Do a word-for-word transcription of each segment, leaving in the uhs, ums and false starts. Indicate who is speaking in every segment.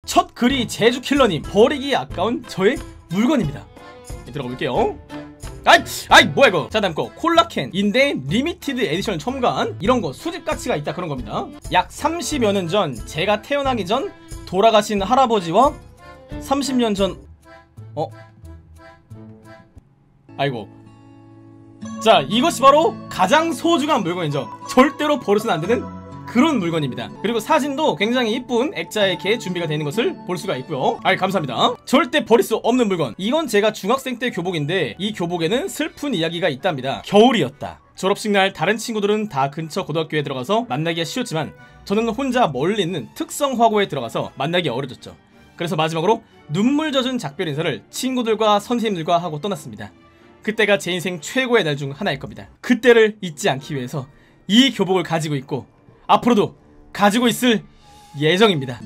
Speaker 1: 첫 글이 제주킬러님, 버리기 아까운 저의 물건입니다. 들어가 볼게요. 아이, 아이 뭐야 이거. 자, 다음 거 콜라캔인데 리미티드 에디션 첨가한 이런거 수집 가치가 있다 그런 겁니다. 약 삼십여 년 전 제가 태어나기 전 돌아가신 할아버지와 삼십 년 전 어? 아이고. 자, 이것이 바로 가장 소중한 물건이죠. 절대로 버려서는 안되는 그런 물건입니다. 그리고 사진도 굉장히 이쁜 액자에 이렇게 준비가 되어 있는 것을 볼 수가 있고요. 아이, 감사합니다. 절대 버릴 수 없는 물건. 이건 제가 중학생 때 교복인데 이 교복에는 슬픈 이야기가 있답니다. 겨울이었다. 졸업식 날 다른 친구들은 다 근처 고등학교에 들어가서 만나기가 쉬웠지만 저는 혼자 멀리 있는 특성화고에 들어가서 만나기 어려졌죠. 그래서 마지막으로 눈물 젖은 작별 인사를 친구들과 선생님들과 하고 떠났습니다. 그때가 제 인생 최고의 날 중 하나일 겁니다. 그때를 잊지 않기 위해서 이 교복을 가지고 있고 앞으로도 가지고 있을 예정입니다.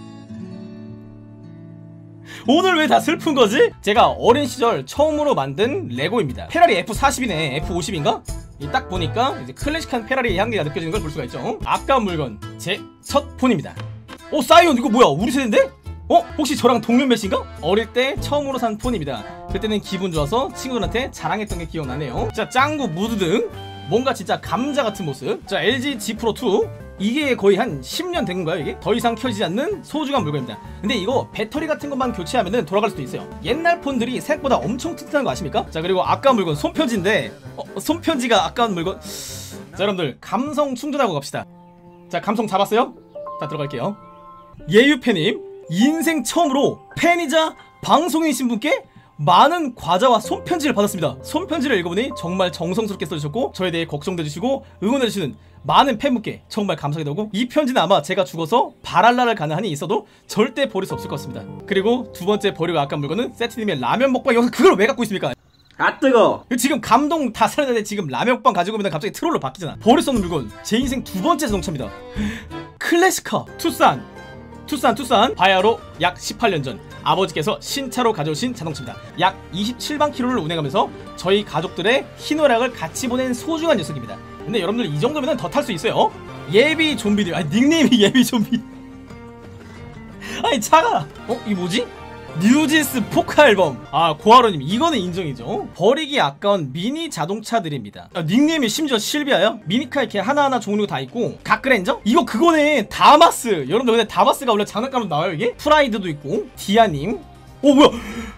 Speaker 1: 오늘 왜 다 슬픈거지? 제가 어린 시절 처음으로 만든 레고입니다. 페라리 에프 사십이네 에프 오십인가? 딱 보니까 이제 클래식한 페라리의 향기가 느껴지는 걸 볼 수가 있죠. 아까운 물건, 제 첫 폰입니다. 오, 사이온 이거 뭐야? 우리 세대인데? 어? 혹시 저랑 동년배신가? 어릴 때 처음으로 산 폰입니다. 그때는 기분 좋아서 친구들한테 자랑했던 게 기억나네요. 자, 짱구, 무드 등 뭔가 진짜 감자 같은 모습. 자, 엘지 지 프로 투. 이게 거의 한 십 년 된 건가요 이게? 더 이상 켜지지 않는 소중한 물건입니다. 근데 이거 배터리 같은 것만 교체하면 돌아갈 수도 있어요. 옛날 폰들이 생각보다 엄청 튼튼한 거 아십니까? 자, 그리고 아까운 물건 손편지인데 어, 손편지가 아까운 물건. 자, 여러분들 감성 충전하고 갑시다. 자, 감성 잡았어요? 자, 들어갈게요. 예유팬님, 인생 처음으로 팬이자 방송인이신 분께 많은 과자와 손편지를 받았습니다. 손편지를 읽어보니 정말 정성스럽게 써주셨고 저에 대해 걱정돼주시고 응원해주시는 많은 팬분께 정말 감사하기도 하고, 이 편지는 아마 제가 죽어서 발할라를 가는 한이 있어도 절대 버릴 수 없을 것 같습니다. 그리고 두 번째 버리고 아까운 물건은 세트님의 라면 먹방 영상. 그걸 왜 갖고 있습니까? 아, 뜨거. 지금 감동 다 살렸는데 지금 라면 먹방 가지고 오면 갑자기 트롤로 바뀌잖아. 버릴 수 없는 물건, 제 인생 두 번째 자동차입니다. 클래식카 투싼 투싼 투싼 바야흐로 약 십팔 년 전 아버지께서 신차로 가져오신 자동차입니다. 약 이십칠만 킬로미터를 운행하면서 저희 가족들의 희노애락을 같이 보낸 소중한 녀석입니다. 근데 여러분들 이 정도면 더 탈 수 있어요. 예비 좀비들. 아니, 닉네임이 예비 좀비. 아니, 차가 어? 이 뭐지? 뉴진스 포카 앨범. 아, 고하로님, 이거는 인정이죠. 버리기 아까운 미니 자동차들입니다. 아, 닉네임이 심지어 실비아요? 미니카 이렇게 하나하나 종류가 다 있고. 가크레인저? 이거 그거네. 다마스. 여러분들 근데 다마스가 원래 장난감으로 나와요 이게? 프라이드도 있고. 디아님. 오, 뭐야?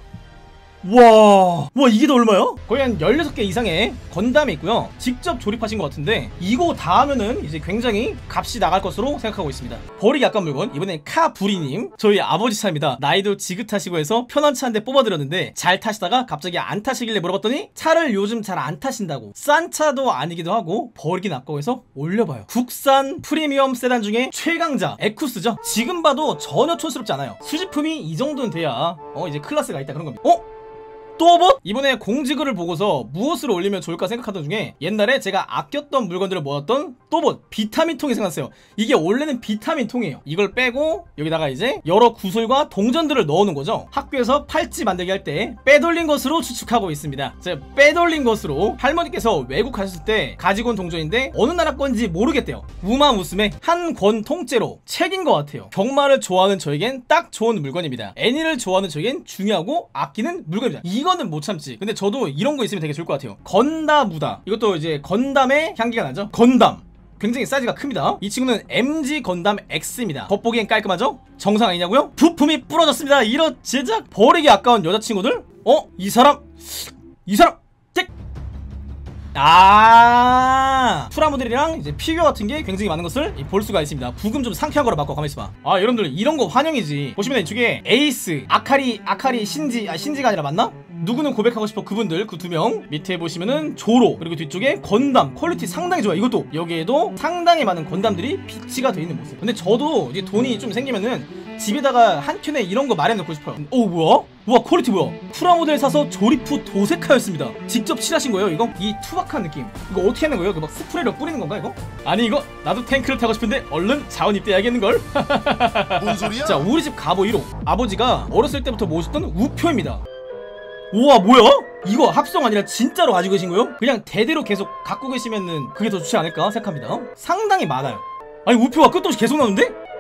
Speaker 1: 와, 와, 이게 더 얼마야? 거의 한 열여섯 개 이상의 건담이 있고요. 직접 조립하신 것 같은데 이거 다 하면은 이제 굉장히 값이 나갈 것으로 생각하고 있습니다. 버리기 아까운 물건, 이번엔 카부리님. 저희 아버지 차입니다. 나이도 지긋하시고 해서 편한 차인데 뽑아드렸는데 잘 타시다가 갑자기 안 타시길래 물어봤더니 차를 요즘 잘 안 타신다고. 싼 차도 아니기도 하고 버리긴 아까워 해서 올려봐요. 국산 프리미엄 세단 중에 최강자 에쿠스죠. 지금 봐도 전혀 촌스럽지 않아요. 수집품이 이 정도는 돼야 어 이제 클래스가 있다 그런 겁니다. 어? 또봇? 이번에 공지글을 보고서 무엇을 올리면 좋을까 생각하던 중에 옛날에 제가 아꼈던 물건들을 모았던 또봇 비타민통이 생각났어요. 이게 원래는 비타민통이에요. 이걸 빼고 여기다가 이제 여러 구슬과 동전들을 넣어놓은 거죠. 학교에서 팔찌 만들기 할 때 빼돌린 것으로 추측하고 있습니다. 제가 빼돌린 것으로 할머니께서 외국 가셨을 때 가지고 온 동전인데 어느 나라 건지 모르겠대요. 우마무스메 한 권 통째로 책인 것 같아요. 경마를 좋아하는 저에겐 딱 좋은 물건입니다. 애니를 좋아하는 저에겐 중요하고 아끼는 물건입니다. 이거 이거는 못 참지. 근데 저도 이런 거 있으면 되게 좋을 것 같아요. 건다무다. 이것도 이제 건담의 향기가 나죠. 건담 굉장히 사이즈가 큽니다. 이 친구는 엠지 건담 X입니다. 겉보기엔 깔끔하죠? 정상 아니냐고요? 부품이 부러졌습니다. 이런 제작 버리기 아까운 여자친구들? 어? 이 사람 이 사람 잭! 아, 프라모델이랑 이제 피규어 같은 게 굉장히 많은 것을 볼 수가 있습니다. 부금 좀 상쾌한 거로 바꿔. 가만있어봐. 아, 여러분들 이런 거 환영이지. 보시면 이쪽에 에이스, 아카리, 아카리, 신지, 아 신지가 아니라 맞나? 누구는 고백하고 싶어 그분들 그 두 명. 밑에 보시면은 조로, 그리고 뒤쪽에 건담 퀄리티 상당히 좋아. 이것도 여기에도 상당히 많은 건담들이 비치가 되어 있는 모습. 근데 저도 이제 돈이 좀 생기면은 집에다가 한 켠에 이런 거 마련해놓고 싶어요. 오, 뭐야? 우와, 퀄리티 뭐야? 프라모델 사서 조립 후 도색하였습니다. 직접 칠하신 거예요 이거? 이 투박한 느낌 이거 어떻게 하는 거예요? 그 막 스프레이로 뿌리는 건가 이거? 아니 이거 나도 탱크를 타고 싶은데 얼른 자원 입대해야겠는걸?
Speaker 2: 뭔 소리야?
Speaker 1: 자, 우리 집 가보 일 호. 아버지가 어렸을 때부터 모셨던 우표입니다. 우와, 뭐야? 이거 합성 아니라 진짜로 가지고 계신 거예요? 그냥 대대로 계속 갖고 계시면은 그게 더 좋지 않을까 생각합니다. 상당히 많아요. 아니, 우표가 끝도 없이 계속 나오는데?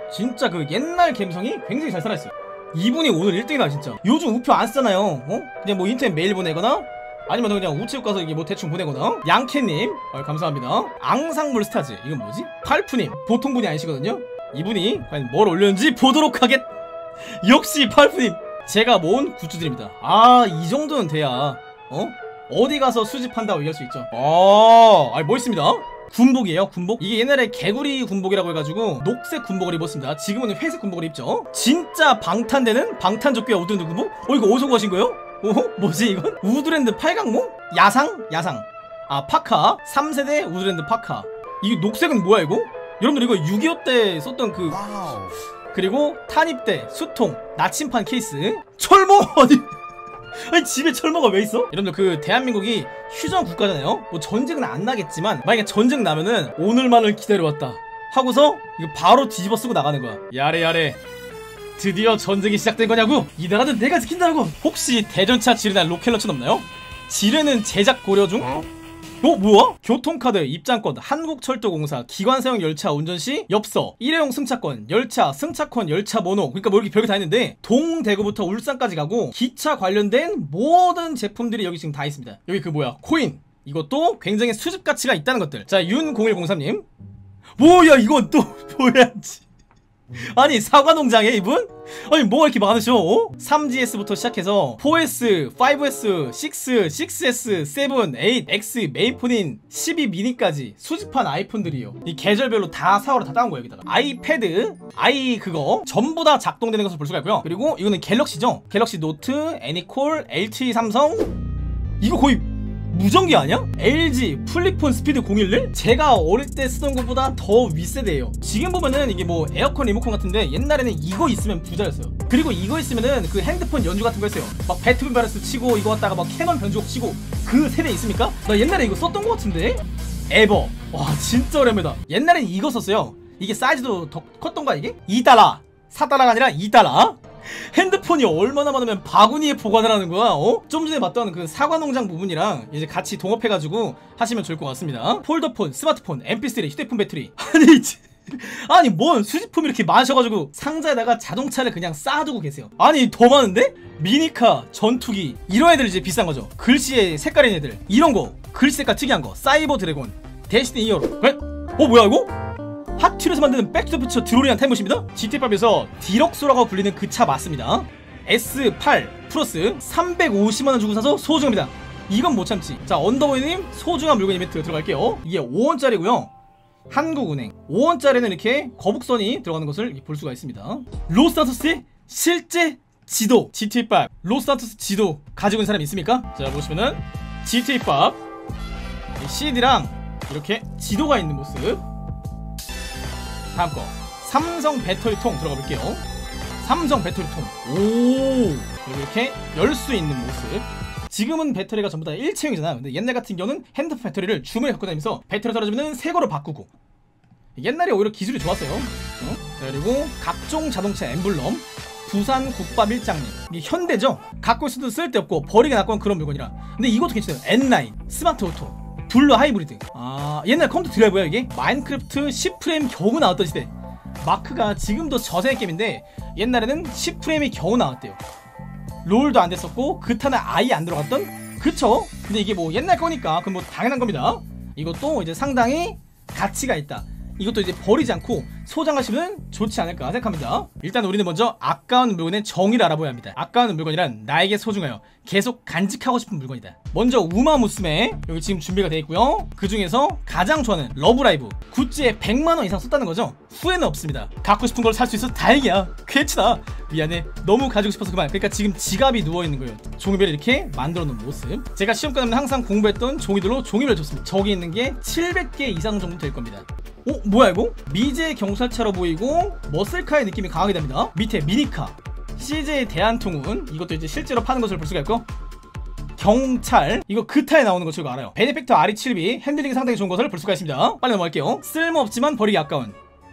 Speaker 1: 진짜 그 옛날 감성이 굉장히 잘 살아있어요. 이분이 오늘 일 등이다 진짜. 요즘 우표 안 쓰잖아요. 어? 그냥 뭐 인터넷 메일 보내거나 아니면 그냥 우체국 가서 이게 뭐 대충 보내거나. 양캐님 어, 감사합니다. 앙상물 스타즈 이건 뭐지? 팔프님 보통 분이 아니시거든요. 이분이 과연 뭘 올렸는지 보도록 하겠. 역시 팔프님 제가 모은 굿즈들입니다. 아 이 정도는 돼야 어? 어디 가서 수집한다고 얘기할 수 있죠. 아, 아니 멋있습니다. 군복이에요 군복. 이게 옛날에 개구리 군복이라고 해가지고 녹색 군복을 입었습니다. 지금은 회색 군복을 입죠. 진짜 방탄되는 방탄조끼와 우드랜드 군복? 어 이거 어디서 구하신 거예요? 어? 뭐지 이건? 우드랜드 팔각모? 야상? 야상. 아 파카 삼 세대 우드랜드 파카. 이 녹색은 뭐야 이거? 여러분들 이거 육이오 때 썼던 그 와우. 그리고 탄입대 수통 나침판 케이스. 철모 아니 아니 집에 철모가 왜 있어? 여러분들 그 대한민국이 휴전 국가잖아요. 뭐 전쟁은 안 나겠지만 만약에 전쟁 나면은 오늘만을 기다려왔다 하고서 이거 바로 뒤집어 쓰고 나가는 거야. 야래 야래 드디어 전쟁이 시작된 거냐고. 이 나라는 내가 지킨다고. 혹시 대전차 지뢰나 로켓런처는 없나요? 지뢰는 제작 고려 중? 어? 뭐야? 교통카드, 입장권, 한국철도공사, 기관사용 열차 운전시, 엽서, 일회용 승차권, 열차, 승차권, 열차 번호. 그러니까 뭐 이렇게 별게 다 있는데 동대구부터 울산까지 가고 기차 관련된 모든 제품들이 여기 지금 다 있습니다. 여기 그 뭐야 코인 이것도 굉장히 수집 가치가 있다는 것들. 자 윤 공일공삼님 뭐야 이건 또 뭐야. 아니 사과농장에 이분? 아니 뭐가 이렇게 많으셔? 어? 삼 지에스부터 시작해서 사 에스, 오 에스, 육, 육 에스, 칠, 팔, X, 메이폰인 십이 미니까지 수집한 아이폰들이에요. 이 계절별로 다 사오로 다 따온 거예요. 여기다가 아이패드, 아이 그거 전부 다 작동되는 것을 볼 수가 있고요. 그리고 이거는 갤럭시죠? 갤럭시 노트, 애니콜, 엘지 삼성. 이거 거의 무전기 아니야? 엘지 플립폰 스피드 공일일? 제가 어릴 때 쓰던 것보다 더 윗세대예요. 지금 보면은 이게 뭐 에어컨 리모컨 같은데 옛날에는 이거 있으면 부자였어요. 그리고 이거 있으면은 그 핸드폰 연주 같은 거 했어요. 막 배트맨 바레스 치고 이거 갖다가 막 캐논 변주곡 치고. 그 세대 있습니까? 나 옛날에 이거 썼던 것 같은데? 에버. 와 진짜 오랜만이다. 옛날엔 이거 썼어요. 이게 사이즈도 더 컸던가 이게? 이 달러 사 달러가 아니라 이 달러. 핸드폰이 얼마나 많으면 바구니에 보관을 하는 거야. 어? 좀 전에 봤던 그 사과농장 부분이랑 이제 같이 동업해가지고 하시면 좋을 것 같습니다. 폴더폰, 스마트폰, 엠피쓰리, 휴대폰 배터리. 아니 아니 뭔 수집품이 이렇게 많으셔가지고 상자에다가 자동차를 그냥 쌓아두고 계세요. 아니 더 많은데? 미니카, 전투기 이런 애들 이제 비싼 거죠. 글씨에 색깔인 애들 이런거 글씨 색깔 특이한 거 사이버 드래곤, 데스티니 히어로. 에? 어 뭐야 이거? 핫휠에서 만드는 백투더퓨처 드로리안 타임머신입니다. 지티팝에서 디럭스라고 불리는 그 차 맞습니다. 에스 팔 플러스 삼백오십만 원 주고 사서 소중합니다. 이건 못 참지. 자 언더보이님 소중한 물건 이벤트 들어갈게요. 이게 오 원짜리고요 한국은행 오 원짜리는 이렇게 거북선이 들어가는 것을 볼 수가 있습니다. 로스산토스의 실제 지도 지티팝 로스산토스 지도 가지고 있는 사람 있습니까? 자 보시면은 지티팝 씨디랑 이렇게 지도가 있는 모습. 다음 거 삼성 배터리통 들어가 볼게요. 삼성 배터리통. 오 이렇게 열 수 있는 모습. 지금은 배터리가 전부 다 일체형이잖아요. 근데 옛날 같은 경우는 핸드폰 배터리를 주머니에 갖고 다니면서 배터리 떨어지면 새 거로 바꾸고. 옛날에 오히려 기술이 좋았어요. 어? 그리고 각종 자동차 엠블럼 부산 국밥 일장님. 이게 현대죠? 갖고 있어도 쓸데없고 버리게 놔둔 그런 물건이라. 근데 이것도 괜찮아요. 엔 나인 스마트 오토 블루 하이브리드. 아 옛날 컴퓨터 드라이브야 이게? 마인크래프트 십 프레임 겨우 나왔던 시대. 마크가 지금도 저세의 게임인데 옛날에는 십 프레임이 겨우 나왔대요. 롤도 안 됐었고 그타는 아예 안 들어갔던. 그쵸? 근데 이게 뭐 옛날 거니까 그럼 뭐 당연한 겁니다. 이것도 이제 상당히 가치가 있다. 이것도 이제 버리지 않고 소장하시면 좋지 않을까 생각합니다. 일단 우리는 먼저 아까운 물건의 정의를 알아봐야 합니다. 아까운 물건이란 나에게 소중하여 계속 간직하고 싶은 물건이다. 먼저 우마무스메 여기 지금 준비가 되어 있고요. 그 중에서 가장 좋아하는 러브라이브 굿즈에 백만 원 이상 썼다는 거죠. 후회는 없습니다. 갖고 싶은 걸 살 수 있어서 다행이야. 괜찮아. 미안해. 너무 가지고 싶어서 그만. 그러니까 지금 지갑이 누워있는 거예요. 종이배를 이렇게 만들어 놓은 모습. 제가 시험 끝나면 항상 공부했던 종이들로 종이배를 줬습니다. 저기 있는 게 칠백 개 이상 정도 될 겁니다. 어? 뭐야 이거? 미제 경찰차로 보이고 머슬카의 느낌이 강하게 됩니다. 밑에 미니카 씨제이 대한통운 이것도 이제 실제로 파는 것을 볼 수가 있고 경찰 이거 그타에 나오는 거 저거 알아요. 베네팩터 알이 칠 비 핸들링이 상당히 좋은 것을 볼 수가 있습니다. 빨리 넘어갈게요. 쓸모없지만 버리기 아까운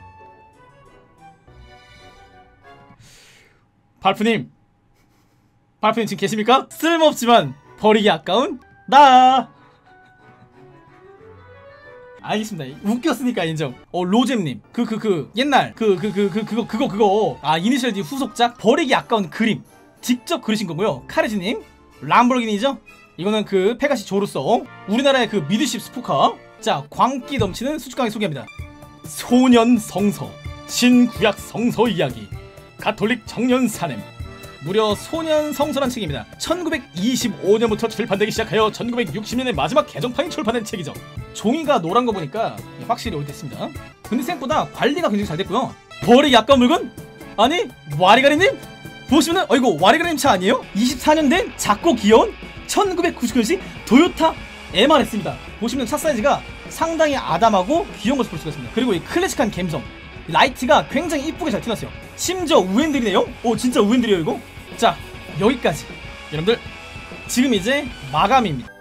Speaker 1: 발프님 발프님 지금 계십니까? 쓸모없지만 버리기 아까운 나 알겠습니다. 웃겼으니까 인정. 어 로잼님 그 그 그 옛날 그 그 그 그 그거 그거 그거 아 이니셜 D 후속작 버리기 아까운 그림 직접 그리신 거고요. 카르지님 람보르기니죠? 이거는 그 페가시 조르소 우리나라의 그 미드십 스포카. 자 광기 넘치는 수축강의 소개합니다. 소년 성서 신구약 성서 이야기 가톨릭 청년 사냄. 무려 소년 성서란 책입니다. 천구백이십오 년부터 출판되기 시작하여 천구백육십 년에 마지막 개정판이 출판된 책이죠. 종이가 노란 거 보니까 확실히 오래됐습니다. 근데 생각보다 관리가 굉장히 잘 됐고요. 버리기 아까운 물건? 아니 와리가리님? 보시면은 어이구 와리가리님 차 아니에요? 이십사 년 된 작고 귀여운 천구백구십구 년식 도요타 엠알에스입니다. 보시면 차 사이즈가 상당히 아담하고 귀여운 것을 볼 수가 있습니다. 그리고 이 클래식한 감성 라이트가 굉장히 이쁘게 잘 튀어났어요. 심지어 우엔들이네요? 오 진짜 우엔들이에요 이거? 자 여기까지 여러분들 지금 이제 마감입니다.